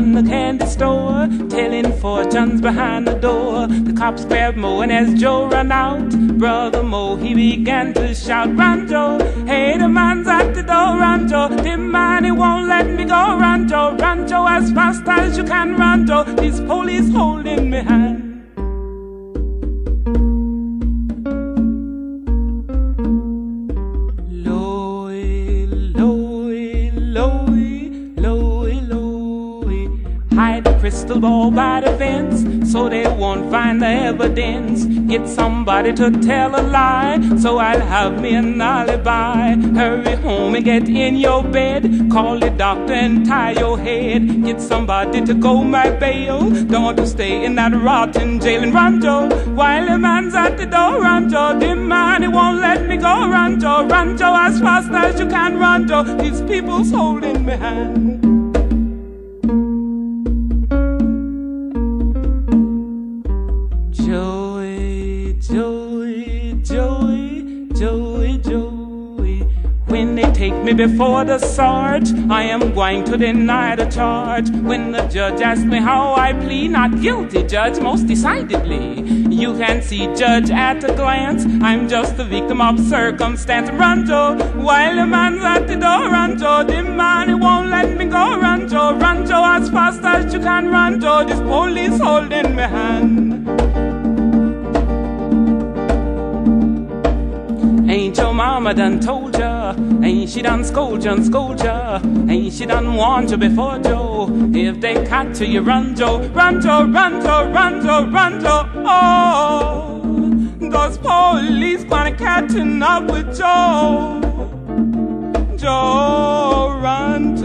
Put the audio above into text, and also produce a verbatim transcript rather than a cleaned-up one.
in the candy store, telling fortunes behind the door. The cops grabbed Mo, and as Joe ran out, Brother Mo, he began to shout, "Run, Joe! Hey, the man's at the door, run, Joe! The man, he won't let me go, run, Joe! Run, Joe, as fast as you can, run, Joe! These police holding me hand." Hide the crystal ball by the fence so they won't find the evidence. Get somebody to tell a lie so I'll have me an alibi. Hurry home and get in your bed. Call the doctor and tie your head. Get somebody to go my bail. Don't want to stay in that rotten jail. And run, Joe, while the man's at the door. Run, Joe, the man, he won't let me go. Run, Joe, run, Joe, as fast as you can. Run, Joe, these people's holding me hand. Joey, Joey, Joey, Joey, Joey. When they take me before the sarge, I am going to deny the charge. When the judge asks me how I plead, not guilty, judge, most decidedly. You can see, judge, at a glance, I'm just a victim of circumstance. Run, Joe, while the man's at the door. Run, Joe, the man, he won't let me go. Run, Joe, run, Joe, as fast as you can. Run, Joe, this police holding me hand. Ain't your mama done told ya? Ain't she done scold ya and scold ya? Ain't she done warned you before, Joe? If they catch you, you run, Joe. Run, Joe, run, Joe, run, Joe, run, Joe. Oh, those police gonna catching up with Joe. Joe, run,